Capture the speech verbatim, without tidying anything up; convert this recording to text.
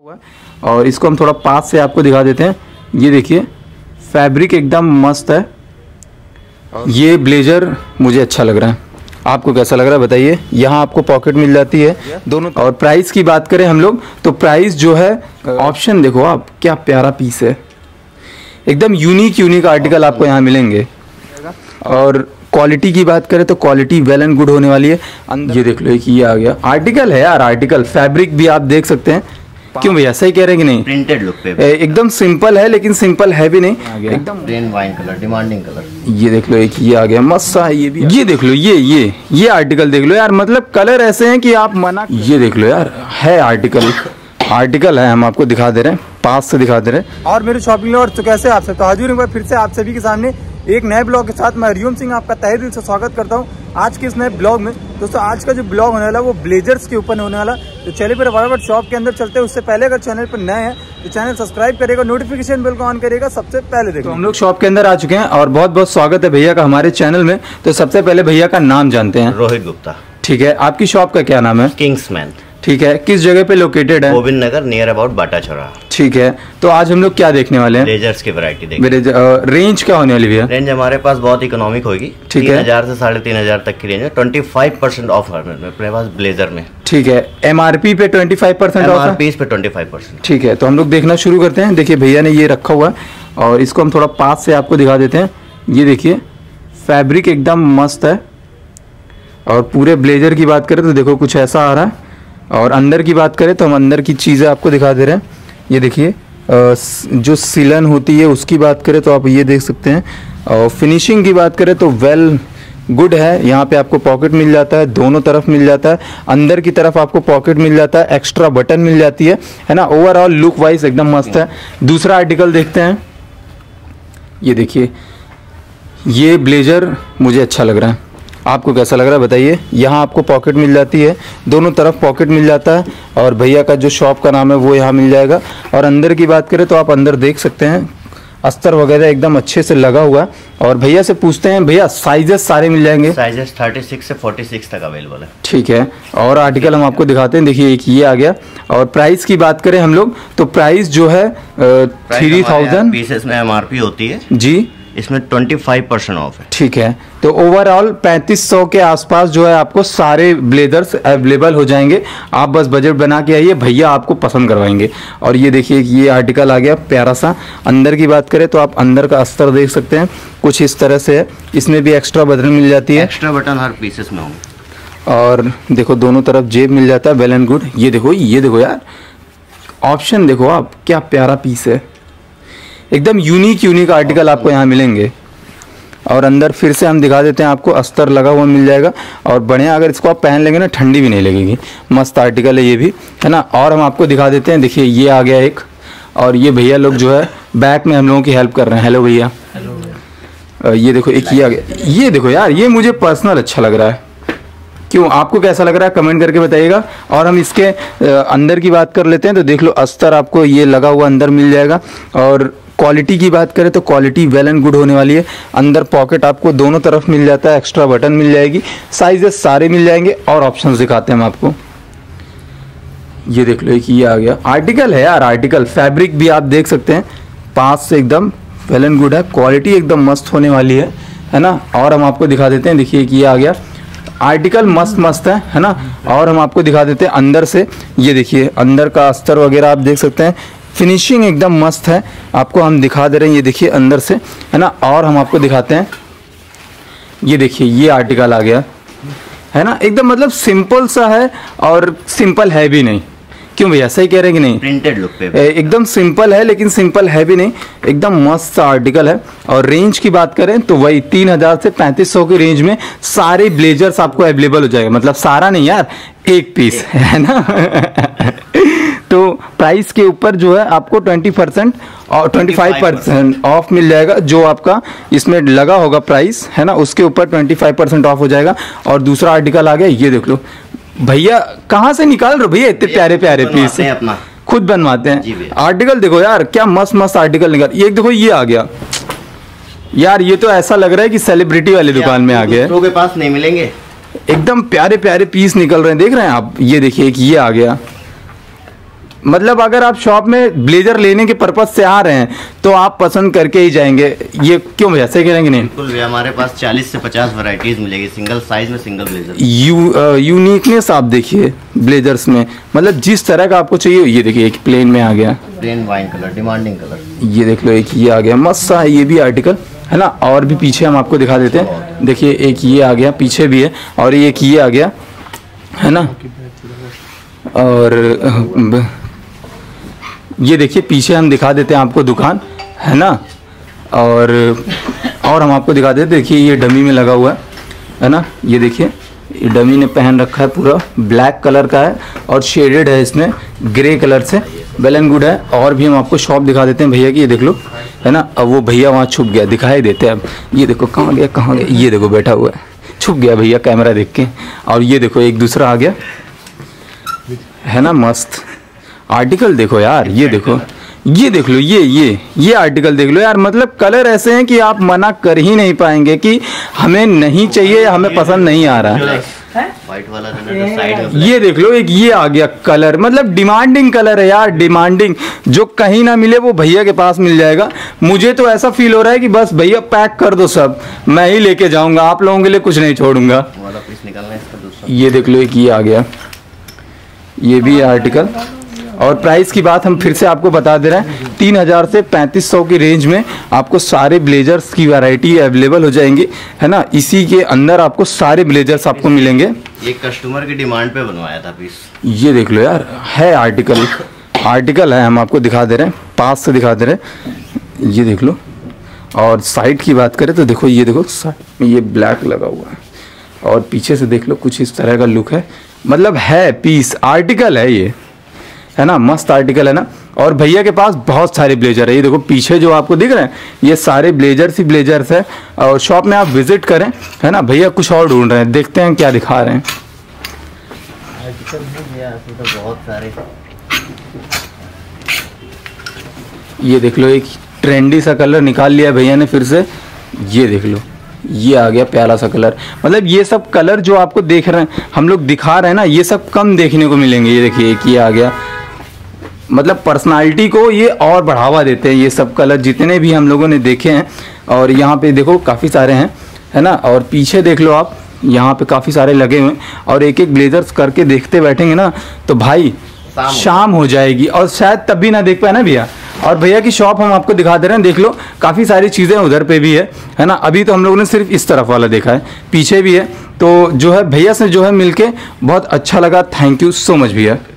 और इसको हम थोड़ा पास से आपको दिखा देते हैं। ये देखिए फैब्रिक एकदम मस्त है। ये ब्लेजर मुझे अच्छा लग रहा है, आपको कैसा लग रहा है बताइए। यहाँ आपको पॉकेट मिल जाती है दोनों। और प्राइस की बात करें हम लोग तो प्राइस जो है, ऑप्शन देखो आप, क्या प्यारा पीस है, एकदम यूनिक यूनिक आर्टिकल आपको यहाँ मिलेंगे। और क्वालिटी की बात करें तो क्वालिटी वेल एंड गुड होने वाली है। ये देख लो, एक ये आ गया आर्टिकल है यार, आर्टिकल फैब्रिक भी आप देख सकते हैं। क्यों भैया, सही कह रहे हैं कि नहीं? प्रिंटेड लुक पे एकदम सिंपल है, लेकिन सिंपल है भी नहीं, एकदम plain wine colour, demanding colour. ये देख लो, एक ये आ गया मस्त सा, ये भी ये देख लो, ये ये ये आर्टिकल देख लो यार, मतलब कलर ऐसे हैं कि आप मना। ये देख लो यार, है आर्टिकल आर्टिकल है, हम आपको दिखा दे रहे हैं, पास से दिखा दे रहे हैं। और मेरे शॉपिंग और तो कैसे आप सब, तो हाजिर हूँ फिर से आप सभी के सामने एक नए ब्लॉग के साथ। मैं हरिओम सिंह आपका तहे दिल से स्वागत करता हूँ आज के इस नए ब्लॉग में। दोस्तों आज का जो ब्लॉग होने वाला है वो ब्लेजर्स के ऊपर होने वाला। तो चलिए फिर फटाफट शॉप के अंदर चलते हैं। उससे पहले अगर चैनल पर नए हैं तो चैनल सब्सक्राइब करेगा, नोटिफिकेशन बेल को ऑन करेगा, सबसे पहले देखो। तो हम लोग शॉप के अंदर आ चुके हैं और बहुत बहुत स्वागत है भैया का हमारे चैनल में। तो सबसे पहले भैया का नाम जानते हैं। रोहित गुप्ता। ठीक है, आपकी शॉप का क्या नाम है? किंग्समैन। ठीक है, किस जगह पे लोकेटेड है? Govind Nagar, near about Bata चौराहा। ठीक है, तो आज हम लोग क्या देखने वाले हैं? ब्लेजर्स की वैरायटी देखिए। रेंज क्या होने वाली भैया? रेंज हमारे पास बहुत इकोनॉमिक होगी, ठीक तीन है, हजार से साढ़े तीन हजार तक की रेंज है। ट्वेंटी फाइव परसेंट ऑफ है मेरे पास ब्लेजर में। ठीक है, एमआरपी पे ट्वेंटी फाइव परसेंट ऑफ है, पे ट्वेंटी फाइव परसेंट। ठीक है, तो हम लोग देखना शुरू करते हैं। देखिए भैया ने ये रखा हुआ है और इसको हम थोड़ा पास से आपको दिखा देते हैं। ये देखिए फैब्रिक एकदम मस्त है। और पूरे ब्लेजर की बात करें तो देखो कुछ ऐसा आ रहा है। और अंदर की बात करें तो हम अंदर की चीज़ें आपको दिखा दे रहे हैं। ये देखिए जो सिलन होती है उसकी बात करें तो आप ये देख सकते हैं। और फिनिशिंग की बात करें तो वेल गुड है। यहाँ पे आपको पॉकेट मिल जाता है, दोनों तरफ मिल जाता है, अंदर की तरफ आपको पॉकेट मिल जाता है, एक्स्ट्रा बटन मिल जाती है, है ना। ओवरऑल लुक वाइज एकदम मस्त है। दूसरा आर्टिकल देखते हैं। ये देखिए ये ब्लेजर मुझे अच्छा लग रहा है, आपको कैसा लग रहा है बताइए। यहाँ आपको पॉकेट मिल जाती है, दोनों तरफ पॉकेट मिल जाता है। और भैया का जो शॉप का नाम है वो यहाँ मिल जाएगा। और अंदर की बात करें तो आप अंदर देख सकते हैं, अस्तर वगैरह एकदम अच्छे से लगा हुआ है। और भैया से पूछते हैं, भैया साइजेस सारे मिल जाएंगे? साइजेस थर्टी सिक्स से फोर्टी सिक्स तक अवेलेबल है। ठीक है, और आर्टिकल हम आपको दिखाते हैं। देखिए एक ये आ गया। और प्राइस की बात करें हम लोग तो प्राइस जो है थ्री थाउजेंड पीसेस में एमआरपी होती है जी, इसमें ट्वेंटी फाइव परसेंट ऑफ है। ठीक है, तो ओवरऑल पैंतीस सौ के आसपास जो है आपको सारे ब्लेजर्स अवेलेबल हो जाएंगे। आप बस बजट बना के आइए, भैया आपको पसंद करवाएंगे। और ये देखिए ये आर्टिकल आ गया प्यारा सा। अंदर की बात करें तो आप अंदर का अस्तर देख सकते हैं, कुछ इस तरह से है। इसमें भी एक्स्ट्रा बटन मिल जाती है, एक्स्ट्रा बटन हर पीसेस में होंगे। और देखो दोनों तरफ जेब मिल जाता है, वेल एंड गुड। ये देखो ये देखो यार, ऑप्शन देखो आप, क्या प्यारा पीस है, एकदम यूनिक यूनिक आर्टिकल आपको यहाँ मिलेंगे। और अंदर फिर से हम दिखा देते हैं आपको, अस्तर लगा हुआ मिल जाएगा। और बढ़िया, अगर इसको आप पहन लेंगे ना ठंडी भी नहीं लगेगी, मस्त आर्टिकल है ये भी, है ना। और हम आपको दिखा देते हैं, देखिए ये आ गया एक। और ये भैया लोग जो है बैक में हम लोगों की हेल्प कर रहे हैं। हेलो भैया। हेलो। ये देखो एक ये आ गया। ये देखो यार, ये मुझे पर्सनल अच्छा लग रहा है। क्यों, आपको कैसा लग रहा है कमेंट करके बताइएगा। और हम इसके अंदर की बात कर लेते हैं तो देख लो, अस्तर आपको ये लगा हुआ अंदर मिल जाएगा। और क्वालिटी की बात करें तो क्वालिटी वेल एंड गुड होने वाली है। अंदर पॉकेट आपको दोनों तरफ मिल जाता है, एक्स्ट्रा बटन मिल जाएगी, साइजेस सारे मिल जाएंगे। और ऑप्शंस दिखाते हैं हम आपको। ये देख लो एक ये आ गया आर्टिकल है यार, आर्टिकल फैब्रिक भी आप देख सकते हैं, पास से एकदम वेल एंड गुड है, क्वालिटी एकदम मस्त होने वाली है, है ना। और हम आपको दिखा देते हैं, देखिए एक ये आ गया आर्टिकल, मस्त मस्त है, है ना। और हम आपको दिखा देते हैं अंदर से। ये देखिए अंदर का अस्तर वगैरह आप देख सकते हैं, फिनिशिंग एकदम मस्त है, आपको हम दिखा दे रहे हैं। ये देखिए अंदर से, है ना। और हम आपको दिखाते हैं, ये देखिए ये आर्टिकल आ गया, है ना, एकदम मतलब सिंपल सा है और सिंपल है भी नहीं। क्यों भैया, सही कह रहे हैं कि नहीं? प्रिंटेड लुक पे एकदम सिंपल है, लेकिन सिंपल है भी नहीं, एकदम मस्त सा आर्टिकल है। और रेंज की बात करें तो वही तीन हजार से पैंतीस सौ की रेंज में सारे ब्लेजर्स आपको अवेलेबल हो जाएगा। मतलब सारा नहीं यार, एक पीस, है ना। तो प्राइस के ऊपर जो है आपको ट्वेंटी परसेंट और ट्वेंटी फाइव परसेंट ऑफ मिल जाएगा। जो आपका इसमें लगा होगा प्राइस, है ना, उसके ऊपर ट्वेंटी फाइव परसेंट ऑफ हो जाएगा। और दूसरा आर्टिकल आ गया, ये देख लो भैया, कहाँ से निकाल रहे हो भैया इतने प्यारे प्यारे पीस? अपना खुद बनवाते हैं। आर्टिकल देखो यार, क्या मस्त मस्त आर्टिकल निकाल। ये देखो ये आ गया यार, ये तो ऐसा लग रहा है कि सेलिब्रिटी वाली दुकान में आ गया है। के पास नहीं मिलेंगे, एकदम प्यारे प्यारे पीस निकल रहे हैं, देख रहे हैं आप। ये देखिए एक ये आ गया, मतलब अगर आप शॉप में ब्लेजर लेने के पर्पज से आ रहे हैं तो आप पसंद करके ही जाएंगे। ये क्यों भैया, सही कह रहे हैं कि नहीं? बिल्कुल भैया, हमारे पास चालीस से पचास वैरायटीज मिलेगी सिंगल साइज में, सिंगल ब्लेजर। यू यूनिकनेस आप देखिए ब्लेजर्स में, मतलब जिस तरह का आपको चाहिए। ये देखिए एक प्लेन में आ गया, plain wine colour, demanding colour. ये देख लो एक ये आ गया, मस्त सा है ये भी आर्टिकल, है ना। और भी पीछे हम आपको दिखा देते हैं, देखिए एक ये आ गया, पीछे भी है, और एक ये आ गया, है ना। और ये देखिए पीछे हम दिखा देते हैं आपको दुकान, है ना। और और हम आपको दिखा देते, देखिए ये डमी में लगा हुआ है, है ना। ये देखिए ये डमी ने पहन रखा है, पूरा ब्लैक कलर का है और शेडेड है इसमें ग्रे कलर से, वेल एंड गुड है। और भी हम आपको शॉप दिखा देते हैं भैया की, ये देख लो, है ना। अब वो भैया वहाँ छुप गया, दिखाई देते हैं अब। ये देखो कहाँ गया कहाँ गया, ये देखो बैठा हुआ है, छुप गया भैया कैमरा देख के। और ये देखो एक दूसरा आ गया, है ना। मस्त आर्टिकल देखो यार, ये देखो, ये देख लो, ये ये ये आर्टिकल देख लो यार। मतलब कलर ऐसे हैं कि आप मना कर ही नहीं पाएंगे कि हमें नहीं चाहिए, हमें पसंद नहीं आ रहा है। व्हाइट वाला जो साइड में, ये देख लो एक ये आ गया कलर, मतलब डिमांडिंग कलर है यार, डिमांडिंग, जो कहीं ना मिले वो भैया के पास मिल जाएगा। मुझे तो ऐसा फील हो रहा है कि बस भैया पैक कर दो सब, मैं ही लेके जाऊंगा, आप लोगों के लिए कुछ नहीं छोड़ूंगा। वाला पीस निकालना है इसका दूसरा। ये देख लो एक ये आ गया, ये भी आर्टिकल। और प्राइस की बात हम फिर से आपको बता दे रहे हैं, तीन हज़ार से पैंतीस सौ की रेंज में आपको सारे ब्लेजर्स की वैरायटी अवेलेबल हो जाएंगी, है ना। इसी के अंदर आपको सारे ब्लेजर्स आपको मिलेंगे। ये कस्टमर की डिमांड पे बनवाया था पीस। ये देख लो यार, है आर्टिकल, आर्टिकल है, हम आपको दिखा दे रहे हैं, पास से दिखा दे रहे हैं। ये देख लो। और साइड की बात करें तो देखो, ये देखो साइड में ये ब्लैक लगा हुआ है, और पीछे से देख लो कुछ इस तरह का लुक है। मतलब है पीस, आर्टिकल है ये, है ना। मस्त आर्टिकल है ना। और भैया के पास बहुत सारे ब्लेजर है, ये देखो पीछे जो आपको दिख रहे हैं ये सारे ब्लेजर्स ही ब्लेजर्स है। और शॉप में आप विजिट करें, है ना। भैया कुछ और ढूंढ रहे हैं, देखते हैं क्या दिखा रहे हैं। तो बहुत सारे, ये देख लो एक ट्रेंडी सा कलर निकाल लिया भैया ने फिर से, ये देख लो ये आ गया प्यारा सा कलर। मतलब ये सब कलर जो आपको देख रहे हैं, हम लोग दिखा रहे हैं ना, ये सब कम देखने को मिलेंगे। ये देखिए एक ये आ गया, मतलब पर्सनालिटी को ये और बढ़ावा देते हैं ये सब कलर जितने भी हम लोगों ने देखे हैं। और यहाँ पे देखो काफ़ी सारे हैं, है ना। और पीछे देख लो आप, यहाँ पे काफ़ी सारे लगे हुए हैं। और एक एक ब्लेजर्स करके देखते बैठेंगे ना तो भाई शाम, शाम हो जाएगी, और शायद तब भी ना देख पाए ना भैया। और भैया की शॉप हम आपको दिखा दे रहे हैं, देख लो काफ़ी सारी चीज़ें उधर पे भी है, है ना। अभी तो हम लोगों ने सिर्फ इस तरफ वाला देखा है, पीछे भी है। तो जो है भैया से जो है मिलके बहुत अच्छा लगा। थैंक यू सो मच भैया।